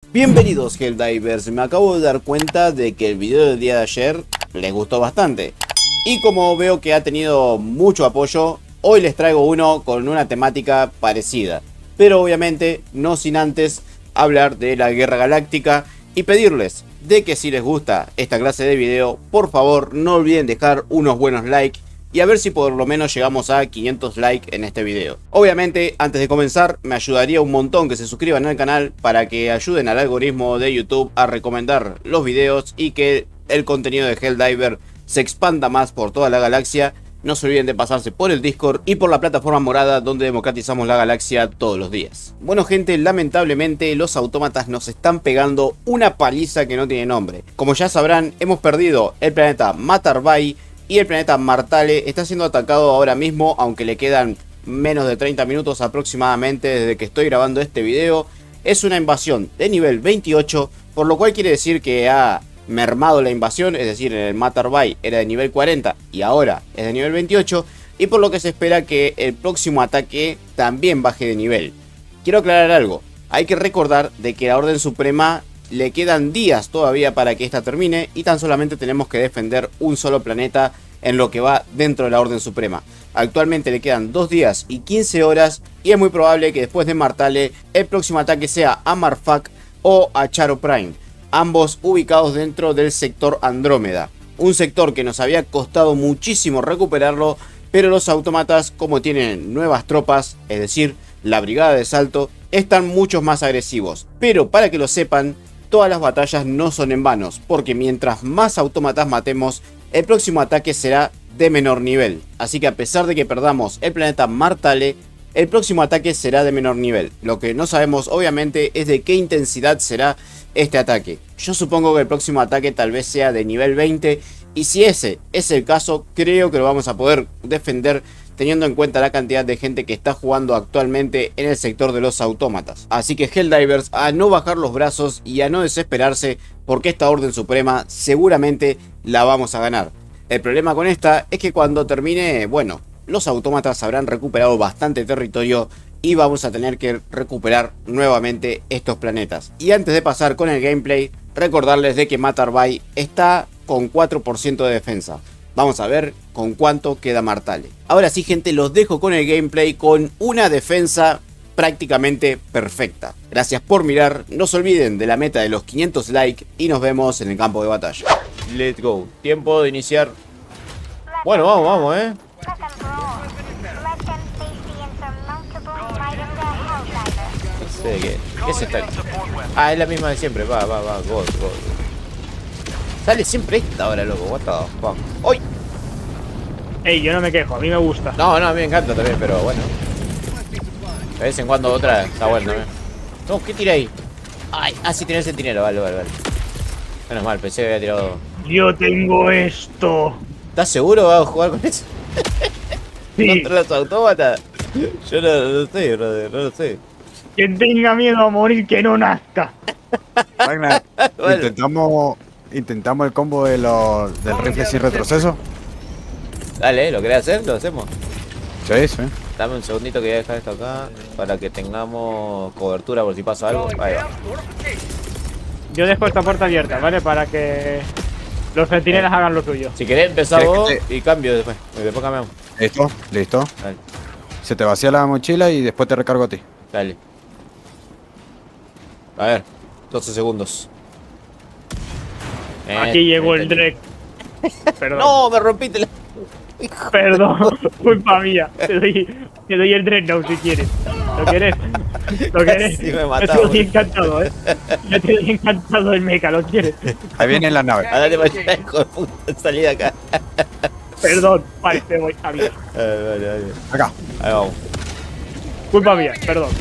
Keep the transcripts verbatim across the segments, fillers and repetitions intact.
Bienvenidos Helldivers, me acabo de dar cuenta de que el video del día de ayer les gustó bastante. Y como veo que ha tenido mucho apoyo, hoy les traigo uno con una temática parecida. Pero obviamente no sin antes hablar de la Guerra Galáctica y pedirles de que si les gusta esta clase de video, por favor no olviden dejar unos buenos likes. Y a ver si por lo menos llegamos a quinientos likes en este video. Obviamente, antes de comenzar, me ayudaría un montón que se suscriban al canal para que ayuden al algoritmo de YouTube a recomendar los videos y que el contenido de Helldiver se expanda más por toda la galaxia. No se olviden de pasarse por el Discord y por la plataforma morada donde democratizamos la galaxia todos los días. Bueno gente, lamentablemente los autómatas nos están pegando una paliza que no tiene nombre. Como ya sabrán, hemos perdido el planeta Matarbay y el planeta Martale está siendo atacado ahora mismo, aunque le quedan menos de treinta minutos aproximadamente desde que estoy grabando este video. Es una invasión de nivel veintiocho, por lo cual quiere decir que ha mermado la invasión, es decir, en el Matarbay era de nivel cuarenta y ahora es de nivel veintiocho, y por lo que se espera que el próximo ataque también baje de nivel. Quiero aclarar algo, hay que recordar de que la Orden Suprema le quedan días todavía para que esta termine y tan solamente tenemos que defender un solo planeta en lo que va dentro de la Orden Suprema. Actualmente le quedan dos días y quince horas y es muy probable que después de Martale el próximo ataque sea a Marfak o a Charo Prime, ambos ubicados dentro del sector Andrómeda, un sector que nos había costado muchísimo recuperarlo, pero los autómatas, como tienen nuevas tropas, es decir, la brigada de salto, están mucho más agresivos. Pero para que lo sepan, todas las batallas no son en vanos, porque mientras más autómatas matemos, el próximo ataque será de menor nivel. Así que a pesar de que perdamos el planeta Martale, el próximo ataque será de menor nivel. Lo que no sabemos obviamente es de qué intensidad será este ataque. Yo supongo que el próximo ataque tal vez sea de nivel veinte, y si ese es el caso, creo que lo vamos a poder defender teniendo en cuenta la cantidad de gente que está jugando actualmente en el sector de los autómatas. Así que Helldivers, a no bajar los brazos y a no desesperarse, porque esta Orden Suprema seguramente la vamos a ganar. El problema con esta es que cuando termine, bueno, los autómatas habrán recuperado bastante territorio y vamos a tener que recuperar nuevamente estos planetas. Y antes de pasar con el gameplay, recordarles de que Matarbay está con cuatro por ciento de defensa. Vamos a ver con cuánto queda Martale. Ahora sí gente, los dejo con el gameplay con una defensa prácticamente perfecta. Gracias por mirar, no se olviden de la meta de los quinientos likes y nos vemos en el campo de batalla. Let's go, tiempo de iniciar. Bueno, vamos, vamos, eh. No sé qué, ¿qué es esta? Ah, es la misma de siempre, va, va, va, gol, gol. Sale siempre esta ahora, loco, what the fuck. ¡Uy! Ey, yo no me quejo, a mí me gusta. No, no, a mí me encanta también, pero bueno. De vez en cuando otra está bueno, ¿eh? No, ¿qué tira ahí? Ay, ah, sí tiene el centinelo, vale, vale, vale. Menos mal, pensé que había tirado. Yo tengo esto. ¿Estás seguro que vas a jugar con eso? Sí. ¿Contra los autómatas? Yo no, no lo sé, brother, no lo sé. Quien tenga miedo a morir, que no nazca. Ragnar, Bueno. intentamos, intentamos el combo de los, del rifle sin retroceso. Dale, ¿lo querés hacer? Lo hacemos. Sí, sí. Dame un segundito que voy a dejar esto acá para que tengamos cobertura por si pasa algo. Ahí va. Yo dejo esta puerta abierta, ¿vale? Para que los centinelas hagan lo suyo. Si querés empezar ¿Querés vos que te- y cambio después. Y después cambiamos. Listo, listo. Dale, Se te vacía la mochila y después te recargo a ti. dale. A ver, doce segundos. Aquí Eh, llegó el este- Drek. Perdón. No, me rompiste la... Perdón, culpa mía. Te doy, te doy el Dreadnought si quieres. ¿Lo quieres? ¿Lo quieres? Sí, me Yo te mataba. doy encantado, eh. Yo te doy encantado el mecha, ¿lo quieres? Ahí vienen las naves. Andate para allá, hijo de puta, salí de acá. Perdón, vale, te voy, aviso. Vale, vale, vale. Acá. Ahí vamos. Culpa mía, perdón.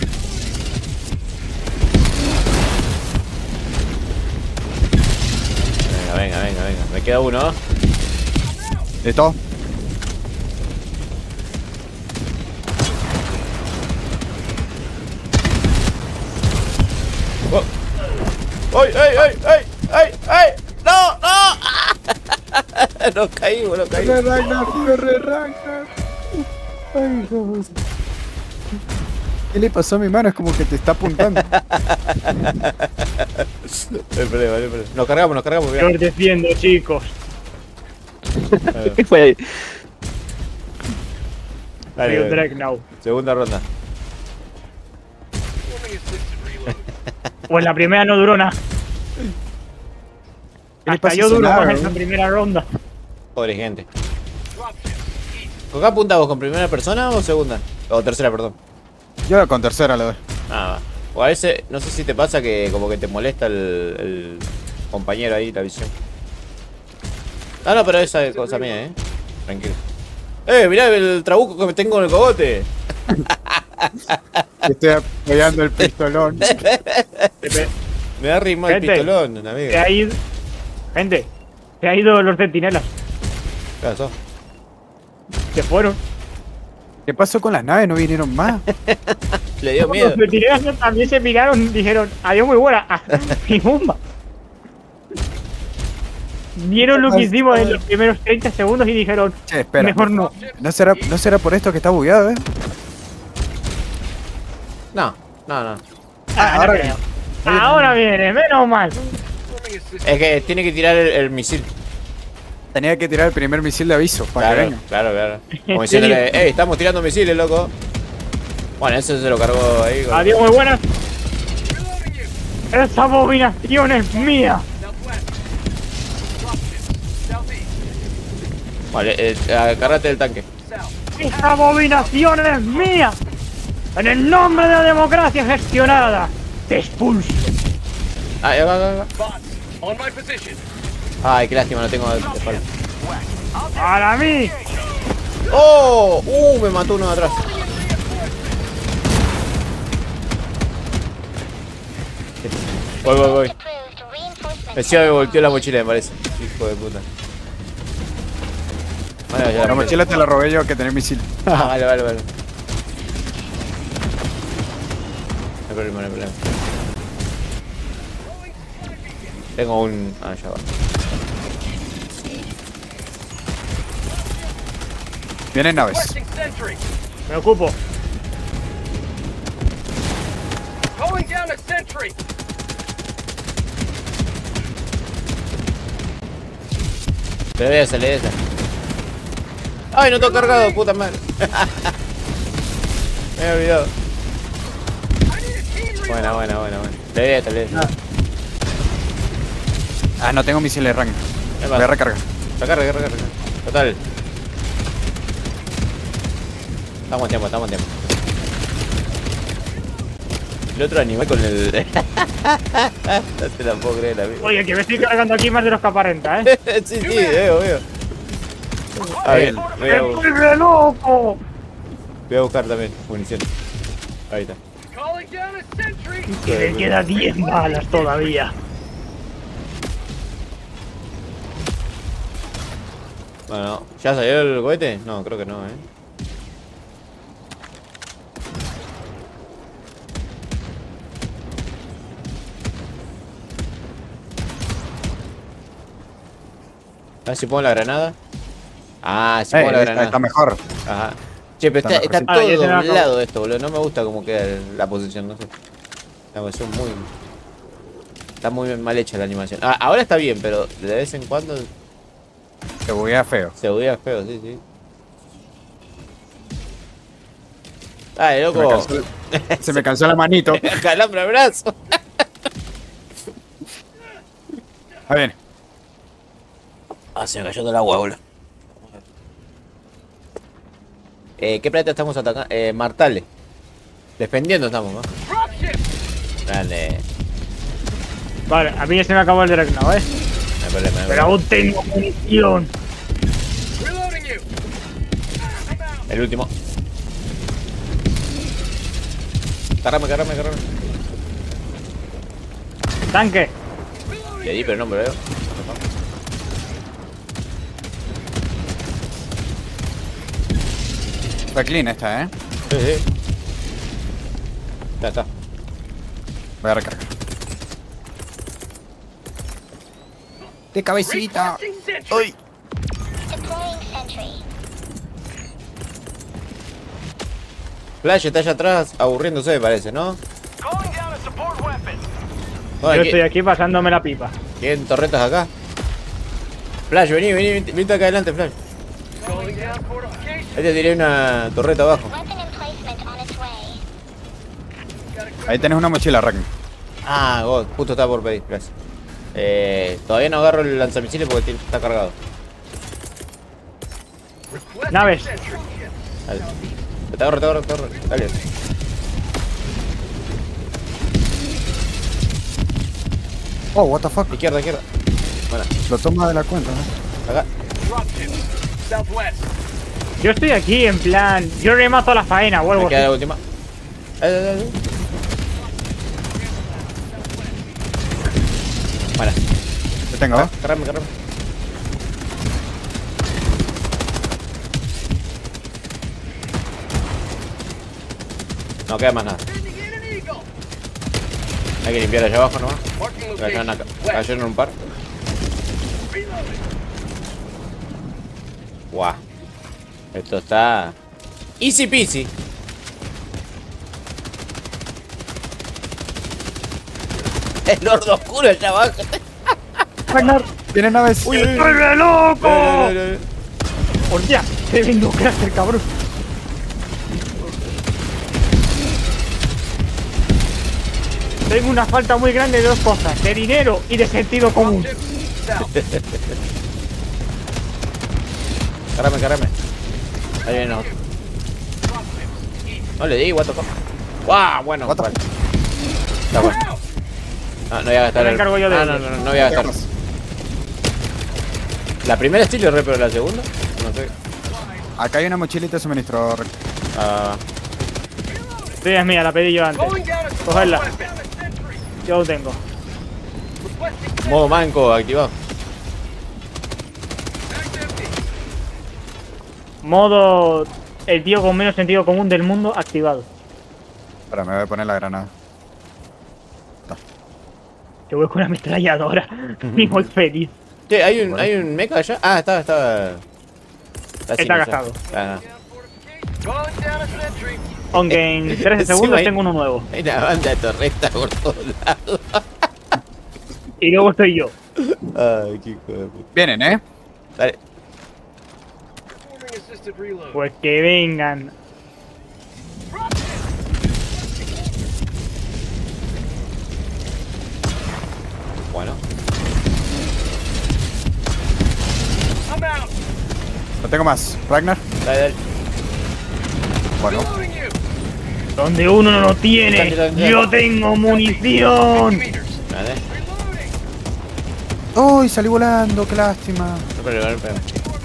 Venga, venga, venga, venga. Me queda uno, ¿no? ¿Listo? Oh. ¡Ay, ay, ay, ay, ay, ay! ¡No, no! Nos caímos, nos caímos. ¡Corre, Ragnar! ¡Corre, Ragnar! ¡Ay, hijo! ¿Qué le pasó a mi mano? Es como que te está apuntando. No hay problema, no hay problema. Nos cargamos, nos cargamos. Yo os defiendo, chicos. ¿Qué fue ahí? Soy un Dale, Dreadnought. segunda ronda. Pues la primera no duró nada. ¿Qué le Hasta pasa yo a ese duro lado, más en eh? esa primera ronda. Pobre gente. ¿Con qué apuntamos? ¿Con primera persona o segunda? O tercera, perdón. Yo con tercera le doy. Ah, va. O a veces, no sé si te pasa que como que te molesta el, el compañero ahí, la visión. Ah, no, pero esa es cosa mía, eh. Tranquilo. Eh, mirá el trabuco que me tengo en el cogote. Estoy apoyando el pistolón. Me da ritmo el Gente, pistolón, Se amigo. ha ido. Gente, se ha ido los centinelas. ¿Qué pasó? Se fueron. ¿Qué pasó con las naves? ¿No vinieron más? Le dio miedo. Los centinelas también se miraron, dijeron, adiós muy buena. Y bomba. Vieron lo que hicimos en los primeros treinta segundos y dijeron, Che, espera. mejor no. ¿No será, ¿No será por esto que está bugueado, eh? No, no, no. Ah, no ahora creo. Ahora viene, menos mal. Es que tiene que tirar el, el misil. Tenía que tirar el primer misil de aviso para que Claro, venga. claro, claro. Como diciéndole, ey, estamos tirando misiles, loco. Bueno, eso se lo cargó ahí. Con... Adiós muy buenas. Esa abominación es mía. Vale, eh, agárrate del tanque. Esa abominación es mía. En el nombre de la democracia gestionada, te expulso. Ah, va, va, va. Ay, qué lástima, no tengo de espalda. Para mí. ¡Oh! ¡Uh! Me mató uno de atrás. Voy, voy, voy. Decía que volteó la mochila, me parece. Hijo de puta. Vale, ya La mochila te la robé yo que tenía misil. Ah, vale, vale, vale. No hay problema, no hay problema. Tengo un... Ah, ya va. Vienen naves. Me ocupo. Le doy esa, le doy esa. ¡Ay, no tengo cargado, puta madre! Me he olvidado. Buena, buena, buena, buena. Le doy esta, le doy esta. Ah, no tengo misiles rank. ¿Qué Voy a pasa? recargar. Recarga, recarga, recarga. Total. Estamos en tiempo, estamos en tiempo. El otro animal con el... No te la puedo creer, amigo. Oye, que me estoy cargando aquí más de los que aparenta, ¿eh? Sí, sí, veo, veo. A ver, voy a, ¡Estoy re loco! voy a buscar también munición. Ahí está. Que me queda diez balas todavía. Bueno, ¿ya salió el cohete? No, creo que no, eh. A ver si pongo la granada. Ah, si Eh, pongo la está, granada. está mejor. Ajá. Che, pero está, Está está mejorcito. Ah, ya todo se me acabó. doblado esto, boludo. No me gusta cómo queda la posición, no sé. La posición muy... Está muy mal hecha la animación. Ah, ahora está bien, pero de vez en cuando Se buguea feo. se veía feo, sí, sí. Ay, Se me loco. cansó, se me cansó la manito. Calambre el brazo. Ah, bien. Ah, se me cayó todo el agua, boludo. Eh, ¿qué planeta estamos atacando? Eh, Martale. Defendiendo estamos, ¿no? Dale. Vale, a mí ya se me acabó el Dreadnought, ¿eh? No hay problema, no hay Pero problema. aún tengo munición. El último. Carrame, carrame, carrame. Tanque. Le di, pero no me lo veo. Está clean esta, eh. Sí, sí. Ya está. Voy a recargar. De cabecita. ¡Uy! Flash está allá atrás aburriéndose, me parece, ¿no? Yo estoy aquí pasándome la pipa. ¿Quién torretas acá? Flash, vení, vení, vení, vení acá adelante, Flash. Ahí te tiré una torreta abajo. Ahí tenés una mochila, Ragnar. Ah, God, justo estaba por pedir, gracias. Eh, todavía no agarro el lanzamisiles porque está cargado. Naves. Dale. Te agarro, te agarro, te agarro. Dale. Oh, what the fuck. Izquierda, izquierda. Bueno, Lo toma de la cuenta, ¿no? acá. Yo estoy aquí en plan. Yo remato la faena, vuelvo. Me queda la última. Dale, dale, dale. Bueno, Te tengo, ¿eh? carrame, carrame. No queda más nada. Hay que limpiar allá abajo nomás. Cayeron, acá. Cayeron un par. Guau. Esto está easy peasy. El Lord Oscuro allá abajo. Ragnar, tiene naves. Uy, uy, uy. ¡Vuelve loco! No, no, no, no. ¡Hostia! ¡Se vengo cráter, cabrón! Tengo una falta muy grande de dos cosas: de dinero y de sentido común. Carrame, carrame. Ahí viene otro. No le di, what the fuck. Guau, bueno, What the vale. Está bueno. No, no voy a gastar Me el... encargo yo de no, ello. no, no, no, no voy a gastar. La primera estilo re, pero la segunda, no sé. Acá hay una mochilita de suministro, Ragnar. Ah, Sí, es mía, la pedí yo antes. Cogerla. Yo lo tengo. modo manco activado. Modo. El tío con menos sentido común del mundo activado. Espera, me voy a poner la granada. Te voy con una ametralladora. Ni muy feliz. Che, hay un, hay un mecha allá. Ah, estaba, estaba. Está, sin Está usar. gastado. Ah, Aunque en trece Encima segundos hay- tengo uno nuevo. hay una banda de torretas por todos lados. Y luego estoy yo. Ay, qué hijo de puta. Vienen, ¿eh? Dale. Pues que vengan. Bueno. No tengo más. Ragnar. Dale, dale. Bueno. Donde uno no lo tiene, yo tengo munición. Dale. ¡Uy! Salí volando, qué lástima. No, pero, pero, pero.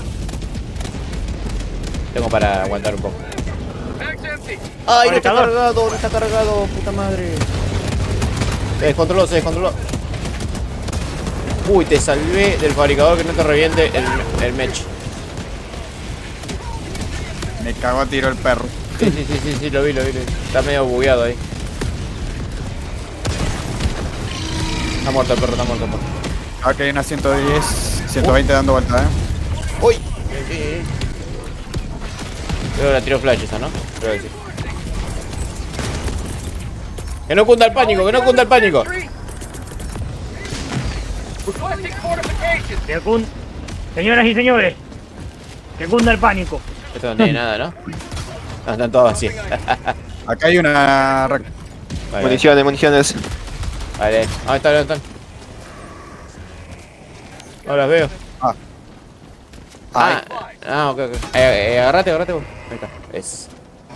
Tengo para aguantar un poco. ¡Ay, no está Conectador. cargado! ¡No está cargado! ¡Puta madre! Se descontroló, se descontroló. Uy, te salvé del fabricador que no te reviente el, el mech. Me cago a tiro el perro. Sí, sí, sí, sí, sí, lo vi, lo vi, lo vi. Está medio bugueado ahí. Está muerto el perro, está muerto el perro. Acá hay una ciento diez, ciento veinte dando vuelta, ¿eh? ¡Uy! Creo que la tiró flash esa, ¿no? Creo que sí. ¡Que no cunda el pánico! ¡Que no cunda el pánico! Que cun- Señoras y señores, que cunda el pánico. Esto no tiene nada, ¿no? No, están todas vacías. Acá hay una... Ragnar. Vale, Municiones, municiones. vale. Ah, están, están. No las veo. Ah. Ah, ah, ok, ok. Eh, eh, agarrate, agarrate vos. Ahí está. Es.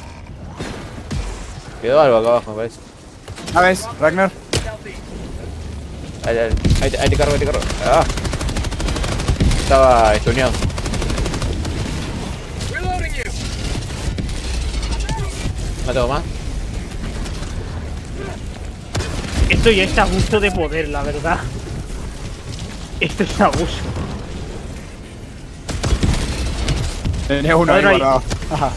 Quedó algo acá abajo, me parece. Naves, Ragnar. Ahí, ahí, ahí, te, ahí te cargo, ahí te cargo. Ah. Estaba estuneado. No tengo más. Esto ya es abuso de poder, la verdad. Esto es abuso. Tenía uno ahí Otro ahí. guardado. Ajá.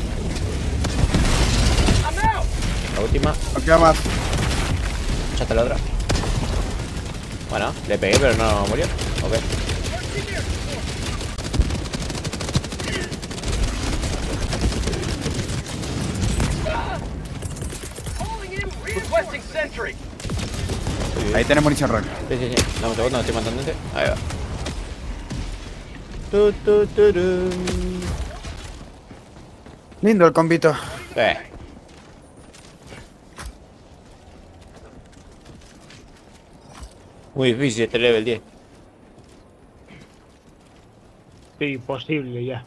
La última. No queda más. Ya está la otra. Bueno, le pegué pero no murió. Ok. Ahí tenés munición rock. Sí, sí, sí. Dame un segundo, estoy matando este. Ahí va. Tu, tu, turú. Lindo el combito. Sí. Muy difícil este level diez. Sí, posible ya.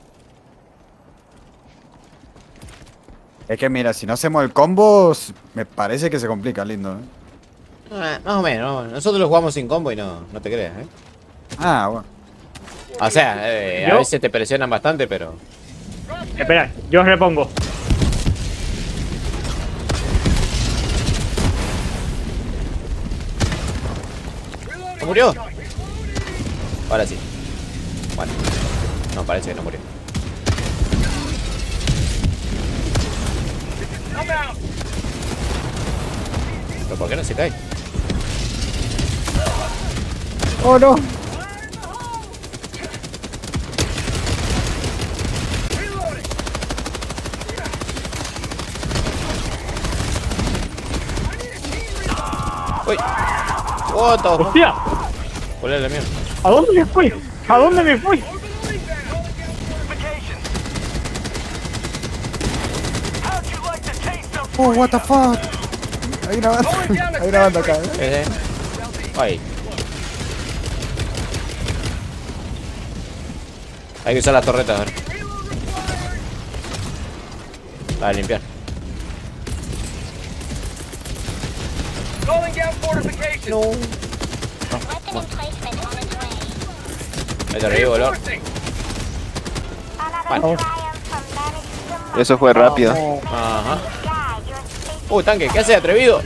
Es que mira, si no hacemos el combo, s- me parece que se complica, lindo. ¿eh? Ah, más o menos. Nosotros lo jugamos sin combo y no, no te creas, ¿eh? Ah, bueno. O sea, eh, a ¿Yo? veces te presionan bastante, pero... Espera, yo os repongo. ¿No murió? Ahora sí. Bueno. No, parece que no murió. ¿Pero por qué no se cae? ¡Oh, no! ¡Uy! ¡What the fuck! ¡Hostia! ¿Cuál es la mierda? ¿A dónde me fui? ¿A dónde me fui? ¡Oh, what the fuck! Hay una banda, hay una banda acá, ¿eh? ¿Ese? Ahí. Hay que usar las torretas ahora. Para limpiar. No. Ahí te revivo, boludo. Bueno. Eso fue rápido. Ajá. Uh, tanque, ¿qué hace, atrevido?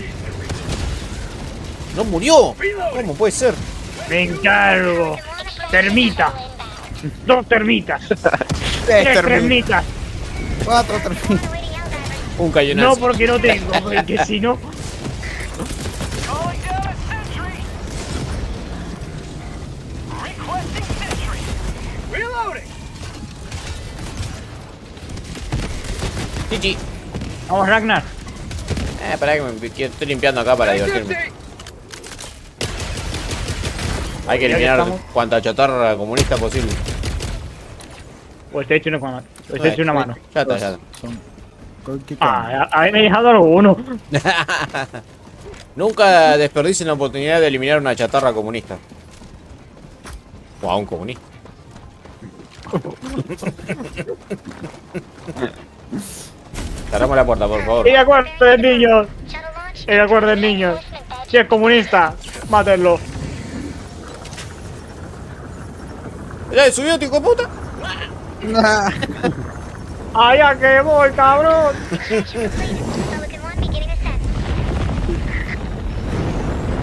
No murió. ¿Cómo puede ser? Me encargo. Termita. Dos termitas. Tres termitas. termitas. Cuatro termitas. Un cañonazo. No porque no tengo, porque si no. G G. Vamos, Ragnar. Eh, pará que me que estoy limpiando acá para divertirme. Hay que Ya que eliminar estamos. cuanta chatarra comunista posible. Pues te he hecho una mano. Pues te he hecho una mano. Ya está, ya está. ¿Qué Ah, habéis dejado alguno. Nunca desperdicien la oportunidad de eliminar una chatarra comunista. O a un comunista. Cerramos la puerta, por favor. Y de acuerdo del niño. Y de acuerdo del niño. Si es comunista, mátenlo. ¡Ya subió, tío, hijo de puta! Allá que voy, cabrón.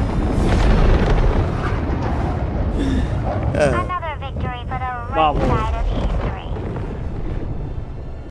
Vamos.